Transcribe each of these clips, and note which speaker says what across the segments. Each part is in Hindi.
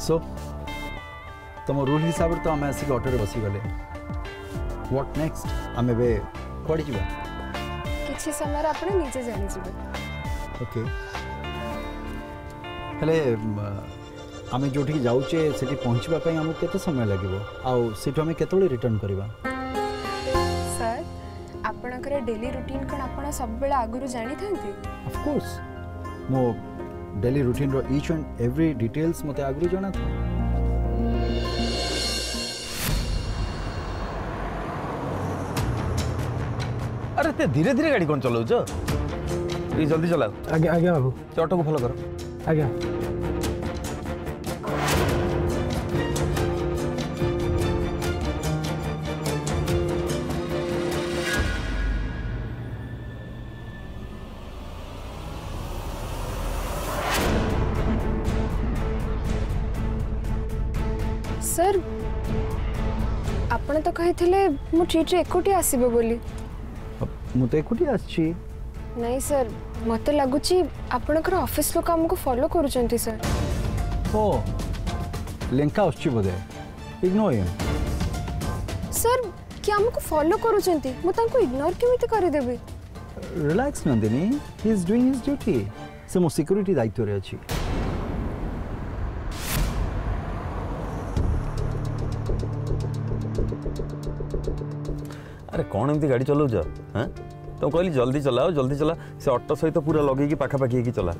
Speaker 1: सो तुम रूल हिसाब से तो आम आसिक ऑटो बसी गले व्हाट नेक्स्ट आम ए कड़ी जा
Speaker 2: किछि समय आपने नीचे जानी जिबे
Speaker 1: ओके हेले आम जो जाऊे से पहुँचापी आमको केते समय लगे आउ आम केतले रिटर्न करवा
Speaker 2: सर आपणकर डेली रूटीन कौन आप सब बेले आगुरु जानी थांती
Speaker 1: ऑफ कोर्स मो डेली रूटीन रो ईच एंड एवरी डिटेल्स मते आगुरु जाना था
Speaker 3: अरे ते धीरे धीरे गाड़ी कौन चलाऊ जल्दी चलाओ
Speaker 4: आगे आगे बाबू
Speaker 3: ऑटो को फॉलो करो
Speaker 4: आगे
Speaker 2: सर आपण तो कही मो ट्रीट एकुटी आसीबो बोली
Speaker 1: मु तो एकुटी आछि
Speaker 2: नहीं सर मते लागुची आपणकर ऑफिस लोक हमको फॉलो करूचंती सर
Speaker 1: ओ लेंका आछि बोदे इग्नोर हिम
Speaker 2: सर क्या हमको फॉलो करूचंती मु तांको इग्नोर केमिति करि देबी
Speaker 1: relax Nandini he is doing his duty से मो सिक्योरिटी दायित्व रे अछि
Speaker 3: अरे कौन एमती गाड़ी चलाऊच हाँ तुम कहली जल्दी चला से ऑटो सहित पूरा लगे पाखापाखी चला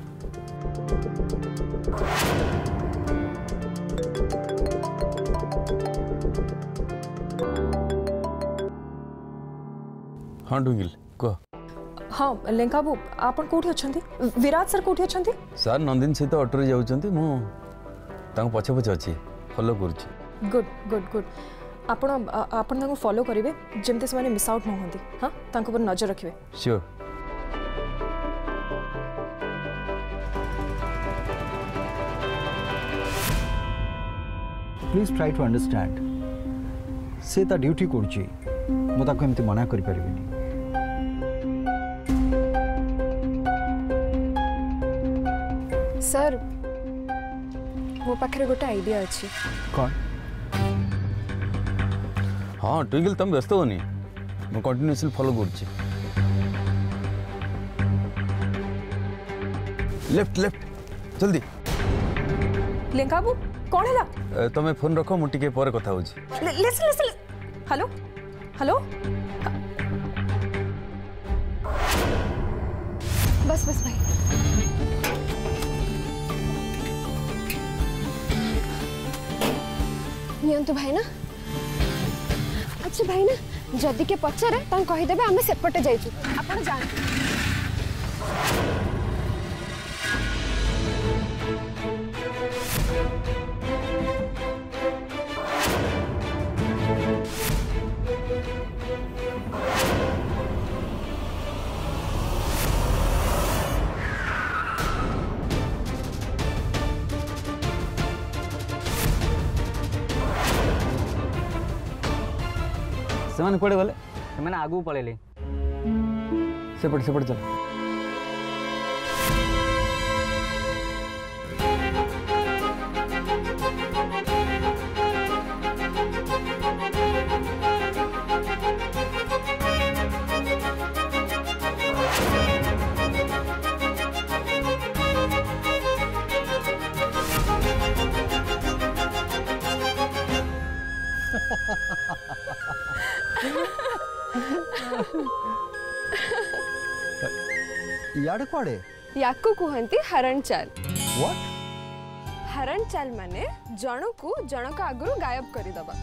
Speaker 3: हाँ डुंगिल कह
Speaker 5: हाँ लेंका बाबू आपन कोठी अछंती विराट सर कोठी अछंती
Speaker 3: सर नंदिन सहित ऑटो रे जाउचंती मु तांको पछे पछे अछि फॉलो करूची
Speaker 5: गुड गुड गुड आपण आपण तांको फॉलो करिवे जेमते से माने मिस आउट न होंदी हां तांको पर नजर रखिवे
Speaker 3: sure
Speaker 1: please try to understand से ता ड्यूटी करची मु ताको एमती मना करि परिबिनी
Speaker 2: सर मो पाखरे गोटे आइडिया अछि
Speaker 1: कौन
Speaker 3: हाँ ट्विंकल तुम व्यस्त होनी मैं कंटिन्यूअसली फॉलो करूची लेफ्ट लेफ्ट जल्दी
Speaker 5: लेंका बाबू कौन हैला
Speaker 3: तमे फोन रखो मु टिके पर कथा होची
Speaker 5: लिसन लिसन हेलो हेलो
Speaker 2: बस बस भाई नियंतु भाई ना अच्छा भाई ना जदि के पचारे तां कहि देबे आमे सेपटे जाइछु आपण जान
Speaker 6: से कड़े गले से आगू पलैले
Speaker 3: सेपट चल
Speaker 1: याडे कोडे
Speaker 2: याकू कुहंती हरण चाल
Speaker 1: व्हाट
Speaker 2: हरण चाल माने जणको जणक आगुरु गायब करि दबा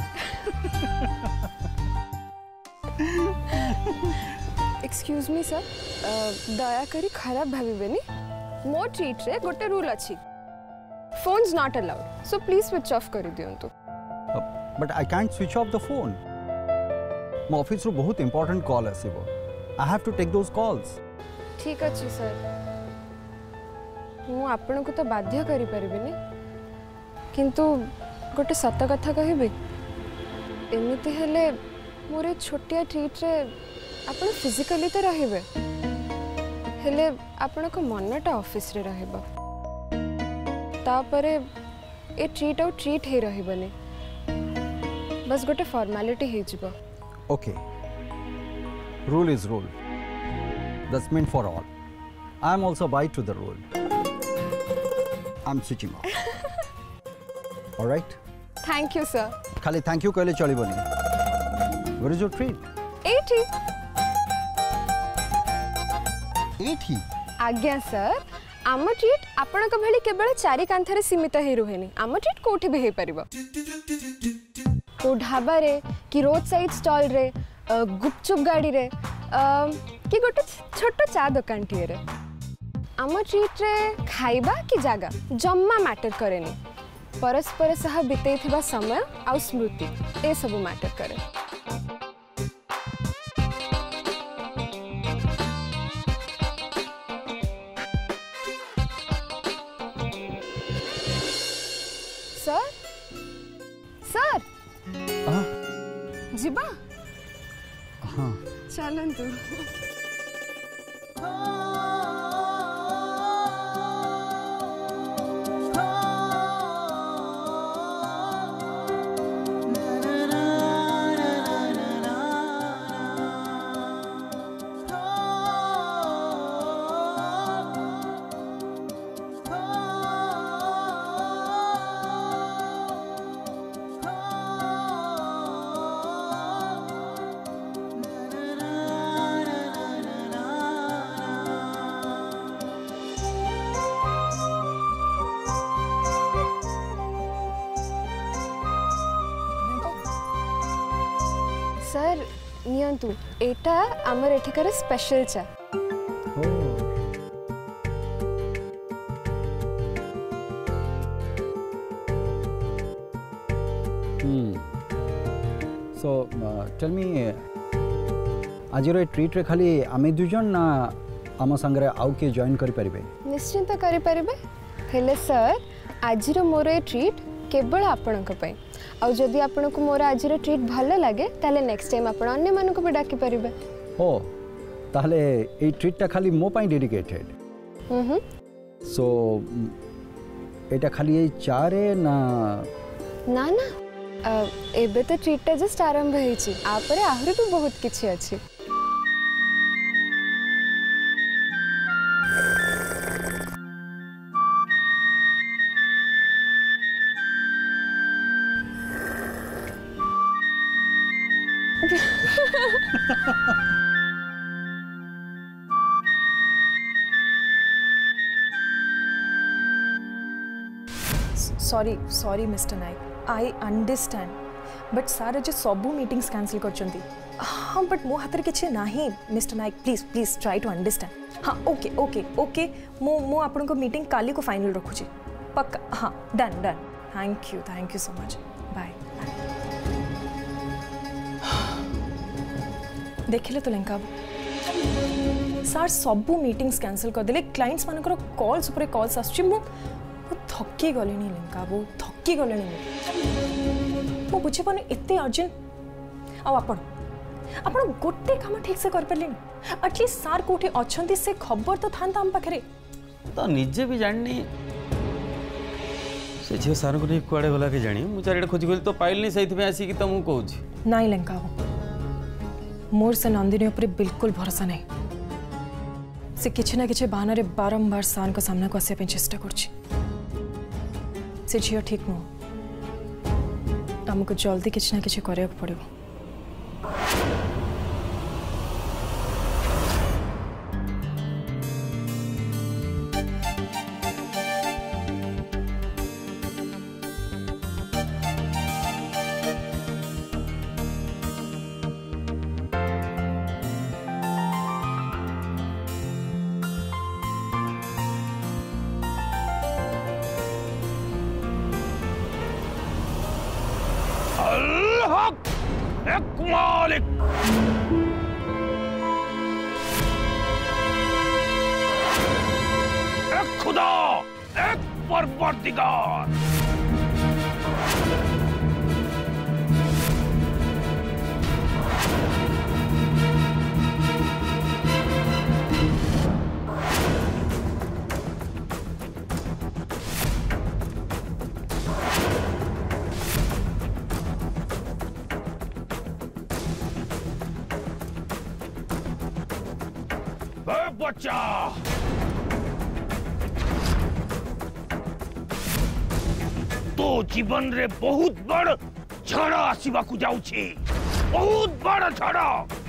Speaker 2: एक्सक्यूज मी सर दया करी खराब भाबिबेनी मो ट्रीट रे गोटे रूल अछि phones not allowed so please switch off करि दियंतु
Speaker 1: but I can't switch off the phone मो ऑफिस रो बहुत इंपोर्टेंट कॉल आसीबो I have to take those calls
Speaker 2: ठीक अच्छे सर मु आपण को तो बाध्य करि परिबिनी किंतु गोटे सत कथा कहबे एमिति हेले मोरे छोटिया ट्रीट रे आपण फिजिकली तो रहिबे हेले आपण को मनटा ऑफिस रे रहबो तापरे ए ट्रीट आउ ट्रीट हे रहबनी बस गोटे फॉर्मेलिटी हे जिवो
Speaker 1: Okay. Rule is rule. That's meant for all. I am also by to the rule. I'm switching off. All right?
Speaker 2: Thank you sir
Speaker 1: खाली thank you कहले चलिबनी. Where is your treat?
Speaker 2: एठी
Speaker 1: एठी.
Speaker 2: आज्ञा सर आम ट्रीट आपणक भली केवल चारि कांथरे सीमित हे रुहेनी आम ट्रीट कोठी भी हे परिबो को ढाबा रे कि रोड साइड स्टॉल रे गुपचुप गाड़ी रे कि गोटे छोट चा दुकान टी रे आम ट्रीट रे खाइबा कि जागा जम्मा मैटर करेनी परस्पर सह बितेइथिबा समय आ स्मृति ए सब मैटर करे सर सर जिबा
Speaker 1: हाँ.
Speaker 2: चलंतु सर नियंतु एटा आमर एठिकर स्पेशल चा
Speaker 1: So tell me आज रो ट्रीट रे खाली आमे दुजन ना आम संगरे आउ के जॉइन करि परिबे
Speaker 2: निश्चिंत करि परिबे हेले सर आज रो मोर ए ट्रीट केवल आपणक पय आ जदि आपनको मोर आज रो ट्रीट भल लागे ताले नेक्स्ट टाइम आपण अन्य मानको भी डाकी परिबे
Speaker 1: ओ ताले ए ट्रीट ता खाली मो पई डेडिकेटेड सो एटा खाली ए चारे ना
Speaker 2: ना ना एबे तो ट्रीट ता जस्ट आरंभ हेछि आपरे आहुरी भी बहुत किछि अछि
Speaker 5: sorry mister Nayak I understand but sir आज सबू मीटिंग्स कैंसिल करचंती हाँ बट मो हाथ किसी ना mister Nayak please please try to understand हाँ ओके ओके ओके मो आपन को मीटिंग काली को फाइनल रखुची पक्का हाँ done done thank you so much bye देखिले तो लंका सार सबू मीटिंग्स कैंसिल कर देले क्लाइंट्स मानकर कॉल्स ऊपर कॉल्स आसुची मो थकी गले लंका वो थकी गले मो बुझे पाने एते अर्जेंट आपण गोटे काम ठीक से कर परले एटलीस्ट सार कोठी अछंती से खबर तो थांता हम पाखरे
Speaker 3: तो निजे भी जाननी से झियो सार को कुआडे गला के जानी मु चारिडे खोजी खोजी तो पाइल नहीं सही आसी कि तुमको कहूची
Speaker 5: नहीं लंका मोर से नंदिनी ऊपर बिल्कुल भरोसा नहीं से किसी ना किसी बहाना रे बारंबार सार को सामना को आसे चेष्टा करछि से झियो ठीक नो हमको जल्दी किसी ना किसी करे पड़ो
Speaker 3: एक मालिक एक खुदा एक परवरदिगार
Speaker 4: बच्चा तो जीवन रे बहुत बड़ झड़ आसवा को जाउछि बहुत बड़ झड़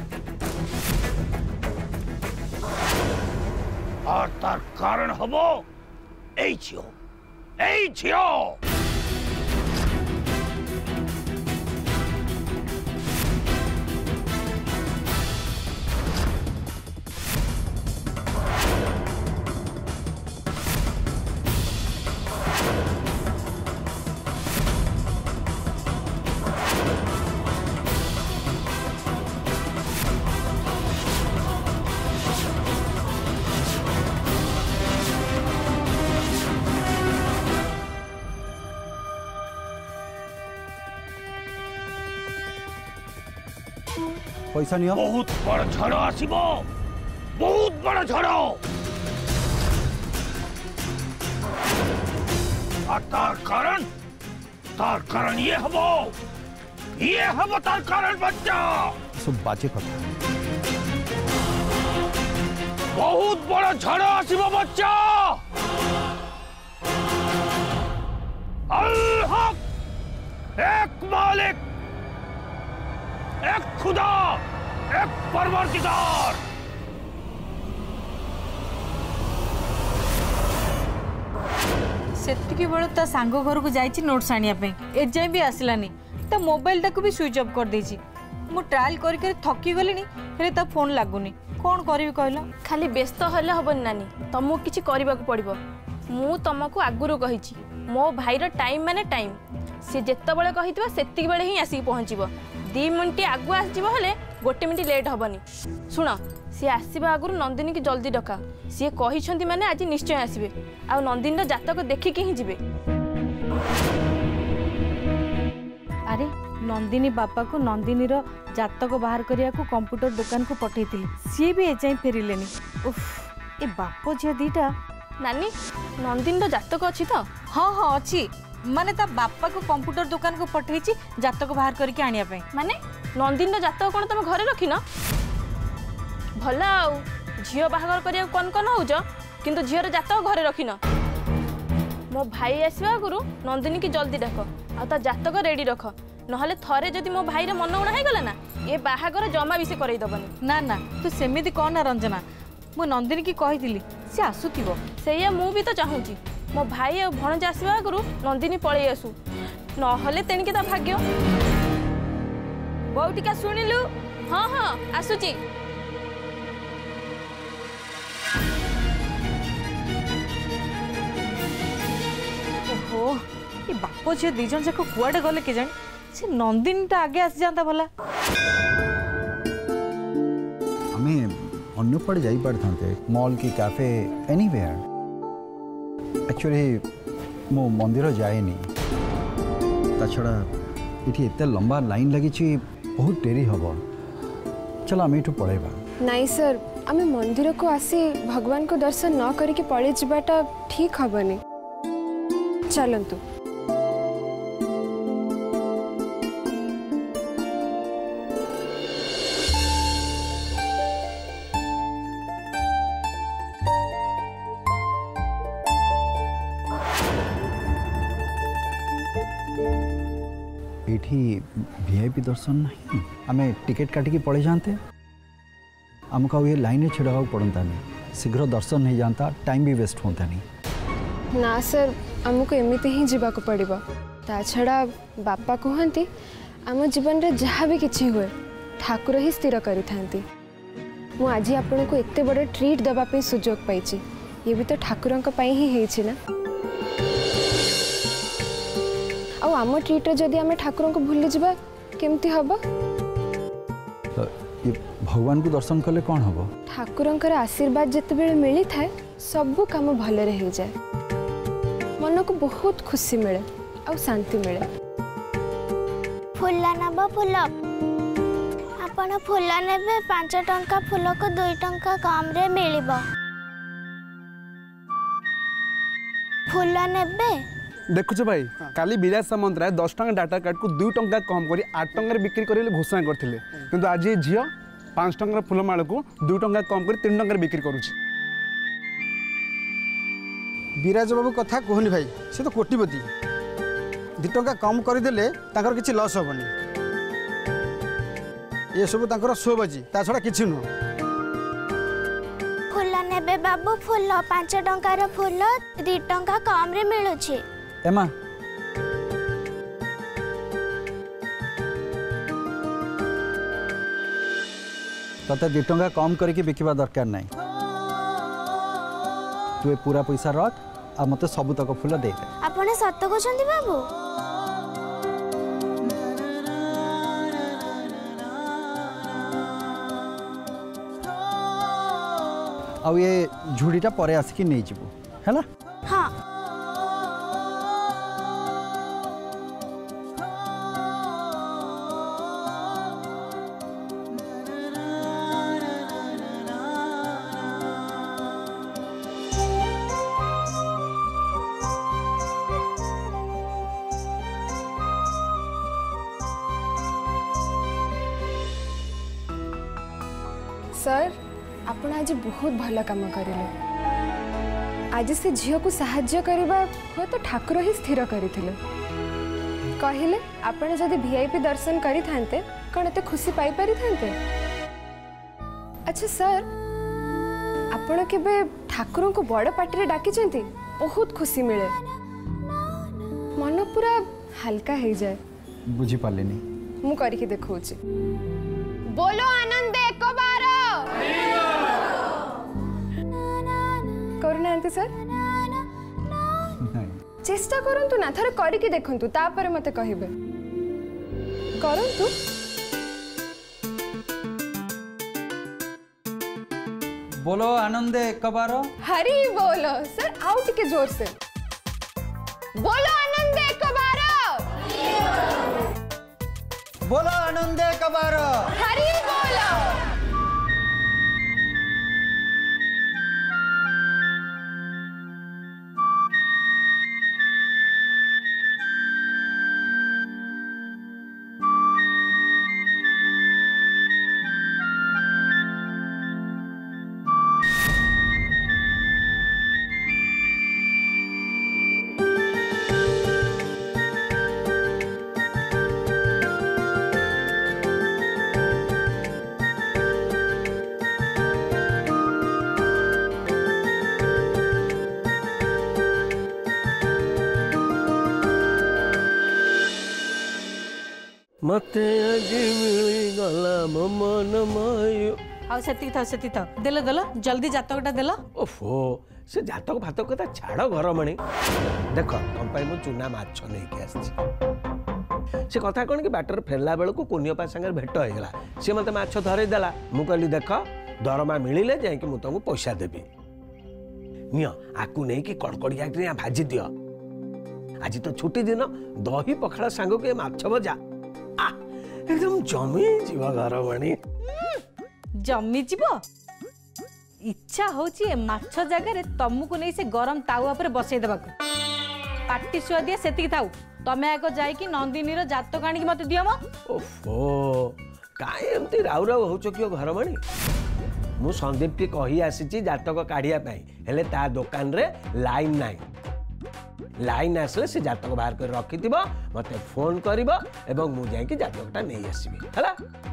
Speaker 4: और तार कारण हबो ए झियो
Speaker 1: पैसा नियो
Speaker 4: बहुत बड़ झड़ आसीबो बहुत बड़ झड़ तार कारण ये हबो तार कारण बच्चा
Speaker 1: सब बाजे कथा
Speaker 4: बहुत बड़ झड़ आसीबो बच्चा अल हक एक मालिक एक खुदा एक परवरदिगार
Speaker 7: सेतिकी बेल ता सांग घर को जाइछि नोट्स आनिया पे एजाय भी आसलानी ता मोबाइल टाको भी स्विच ऑफ कर देछि मु ट्रायल करी करी थकी गलिनी हेले ता फोन लागुनी कोन करबी कहलो
Speaker 8: खाली व्यस्त हले हबन नानी तुमको किछि करबाक पड़िबो मु तुमको आगुरु कहिछि मो भाईर टाइम माने टाइम से जेत्ते बेले कहितबा सेतिकी बेले ही आसी पहुंचीबो 2 मिनिट आगु आसीबो हले 1 मिनिट लेट हबनी सुन सी आसीबा आगुरु नंदिनी की जल्दी डका सी कहिसंती माने आज निश्चय आसीबे आ नंदिनी जातक देखि के ही जिबे
Speaker 7: अरे नंदिनी बापा को नंदिनी रो जातक बाहर करिया को कंप्यूटर दुकान को पठेइतिली सी भी एजाई फेरिलेनी उफ ए बापो जे दीटा
Speaker 8: नानी नंदिनी रो जातक अछि तो
Speaker 7: हाँ हाँ अच्छी माने ता बापा को कंप्यूटर दुकान को पठेइची जातक बाहर करके आनिया पे
Speaker 8: माने नंदिनी रो जातक कोन तुम घरे रखिन भला आउ झियो बाहागर करिया कोन कोन होउज किंतु झियो रो जातक घरे रखिन मो भाई आसीबा गुरु नंदिनी की जल्दी डाक आ ता जातक रेडी रख नहले थरे जदि मो भाई रे मन उड़ा हे गला ना ए बाहागर जमा विसे करई दबनी
Speaker 7: ना ना तू सेमिति कोन ना रंजना मो नंदिनी की कहिदिली से आसुतिबो
Speaker 8: सेया मु भी तो चाहूची मो भाई और भणज आसवा आगु नंदिनी पळै आसु नहले तेणिके ता भाग्य बहुटिका सुनिलु हाँ हाँ आसुची
Speaker 7: ओहो ये बापो झियो दी जन जाक कुआडे गले के जानी से नंदिनी ता आगे आसी जाता भला
Speaker 1: हमें अन्य पड़ जाई पड़ते मॉल की कैफे एनीवेयर एक्चुअली मो मंदिर जाएनी ता छड़ा इठी एते लंबा लाइन लगी बहुत डेरी हबो चलो आम एठू पळेबा
Speaker 2: नाई सर आम मंदिर को आसी भगवान को दर्शन न करके पड़े जाटा ठीक हबनी चलतु
Speaker 1: वीआईपी दर्शन नहीं आम टिकेट काटिकी पड़े जाते आमको ये लाइन में छिड़ा पड़ता नहीं शीघ्र दर्शन नहीं जाता टाइम भी वेस्ट होता नहीं
Speaker 2: ना सर आमको एमती ही जावाक पड़ो ता छड़ा बापा कहती आम जीवन में जहाँ भी किसी हुए ठाकुर ही स्थिर करी थांती मु आज आपन को एते बड़ ट्रीट दबा सुजोग पाई ये भी तो ठाकुर ही है ना आ आम ट्रीट जदि आम ठाकुर को भूली जावा केमती हम
Speaker 1: तो ये भगवान को दर्शन कले कौन हम
Speaker 2: ठाकुर आशीर्वाद जिते मिली थाए सबू कम भलरे हो जाए मन को बहुत खुशी मिले आ शांति मिले
Speaker 9: फूल नब फूल आपण फूल नेबे 5 टंका फूल को 2 टंका कम रे मिलिबो फूल नेबे
Speaker 10: देखुच भाई काली विराज सामंतराय 10 टंका डाटा कार्ड को 2 टंका कम कर 8 टंका बिक्री करे घोषणा करथिले किंतु आज ये झियो 5 टंकार फुलमाल को 2 टंका कम कर 3 टंका बिक्री करुच्ची।
Speaker 1: विराज बाबू कथा कहनी भाई, से तो कोटिपति 2 टंका कम करदेले तांकर किछि लॉस होबनी। ये सब तांकर शो बाजी, ता छड़ा किछि नु।
Speaker 9: फूल नेबे बाबू, फूल 5 टंकार फूल 2 टंका कम रे मिलुछि।
Speaker 1: एमा तते 2 टंका कम करके बिकवा दरकार नहीं। तू पूरा पैसा रख आ मते सब तक फूल दे दे।
Speaker 9: आपण सत्य कहछन्ती बाबू?
Speaker 1: आ ये झुड़ीटा परे आसिक नहीं जीवो हैला।
Speaker 9: हाँ
Speaker 2: सर आपण आज बहुत भल काम करेले। आज से झील को साहाय्य करबा हो तो ठाकुर ही स्थिर करथिले। कहिले आपण जदि वीआईपी दर्शन करि थांते कोन एते खुशी पाई पारि थांते। अच्छा सर, आपण केबे ठाकुर को बड़ पार्टी रे डाकी चंती? बहुत खुशी मिले, मन पूरा हल्का हो जाए।
Speaker 1: बुझी पालेनी
Speaker 2: मु करके देखौची। बोलो आनंद एक बार करुना आंटी सर चेष्टा करंतु ना, थरे करके देखंतु तापर मते कहिबे। करंतु
Speaker 1: बोलो आनंद एक बार।
Speaker 2: हरी बोलो सर, आउ टिके जोर से बोलो आनंद एक बार।
Speaker 1: बोलो आनंद एक बार।
Speaker 2: हरी बोलो।
Speaker 4: मते आज मिली गला मन मायो।
Speaker 7: आउ सेती था देलो देलो जल्दी जातकटा देलो।
Speaker 4: ओफो से जातक भातक कथा छाड़ घर मणि। देख तुम पाई मु चुना माछ नहीं के आसी। से कथा कौन कि बाटर फेरला बेल को कुनियपा संगे भेट हो गला। से मते माछ धरे देला। मु कहली देख दरमा मिलिले जाई कि मु तुमको पैसा देबी। नियो आकु नहीं कि कड़कड़िया के भाजी दियो। आज तो छुट्टी दिन दही पखाड़ा सांग के माछ भजा एकदम जमी जीव घर मणि।
Speaker 7: जमी जीव इच्छा होची माछ जगह तुमको नहीं से गरम तावा पर बसई देबा को। पार्टी सुआदिया सेतिक थाउ, तमे आगो जाई कि नंदिनी रो जातक आनी मते दियो म।
Speaker 4: ओफो काई एमती राउ राउ होचो कियो घर मणि। मु संदीप के कही आसीची जातक काढिया पई, हेले ता दुकान रे लाइन नाही। लाइन आसले से जातक बाहर कर रखि मते फोन करिबो एवं मु जाई कि जातकटा नहीं आसीबी हला।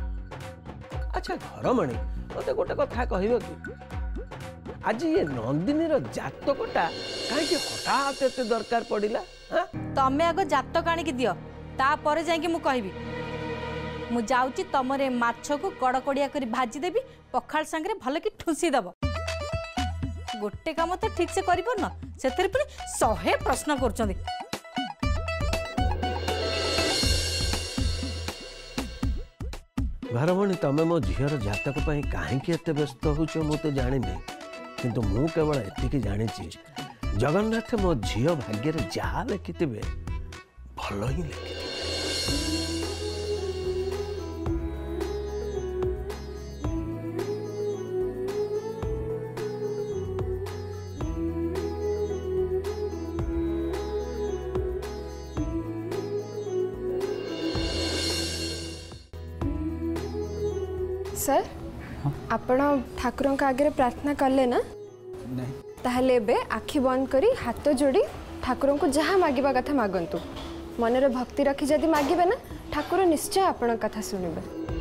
Speaker 4: अच्छा घर मणि मते गोटे कथा कहिबो कि आज ये नंदिनी रो जातकटा काहे कि हठात एते दरकार पड़िला? हां
Speaker 7: तमे आगो जातक आनी कि दियो, ता परे जाई कि मु कहबी। मु जाउची तमरे माछ को कड़कड़िया करी भाजी देबी, पखाल संगे भले कि ठुसी दबो। गोटे काम तो ठीक से करि पर न, सेथरे पुनी 100 प्रश्न करचंदी।
Speaker 4: घरमणी तमे मो झीर जातक पई काहे कि एते व्यस्त होचो मु तो जानि नै, किंतु मु केवल एतिकी जानिची जगन्नाथ मो झील भाग्य रे जहा लिखिथिबे भलो ही लिखिथिबे।
Speaker 2: सर आपण ठाकुर आगे प्रार्थना कले ना
Speaker 1: नहीं
Speaker 2: ताहले बे आखि बंद करी हाथ जोड़ी ठाकुर को जहाँ मागिबा कथा मागंतु मनरे भक्ति रखी जदि मागिबे ना ठाकुर निश्चय आपण कथा सुनिबे।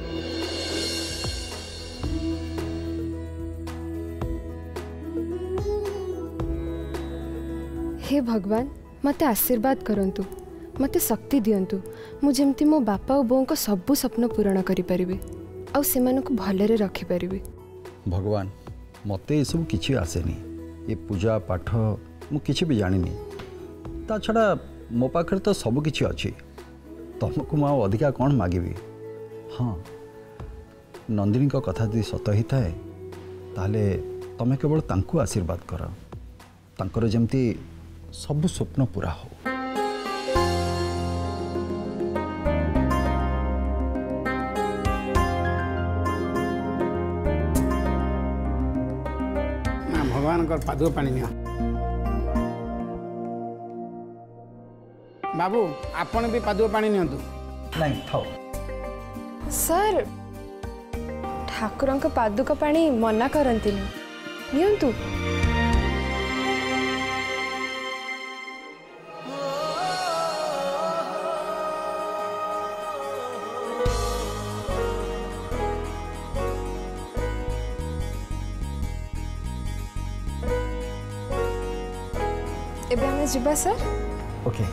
Speaker 2: हे भगवान मते आशीर्वाद करंतु मते शक्ति दियंतु मु जेमती मो बापा और बों को सबु स्वप्न पूरण करि परिबे आ सेमान को भलरे रखि परिबे।
Speaker 1: भगवान मते ये सब किछि आसेनी ये पूजा पाठ मु किछि भी जानिनी ता छड़ा मो पाखर तो सब किछि अछि तुमको मु अधिका कौन मागिबी। हाँ नंदिनी को कथा यदि सत ही थाए ताले तमे केवल तांकु आशीर्वाद कर तांकर जेमती सब स्वप्न पूरा हो।
Speaker 10: भगवान पादुक पानी निया बाबू आपण भी पादुक पानी नियंतु।
Speaker 1: नहीं थाओ
Speaker 2: सर ठाकुर पादुक पानी मना करती नियंतु। एबे हमें जिबा सर।
Speaker 1: Okay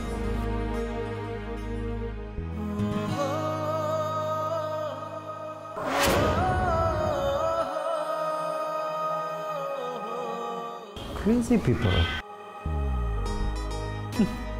Speaker 1: crazy people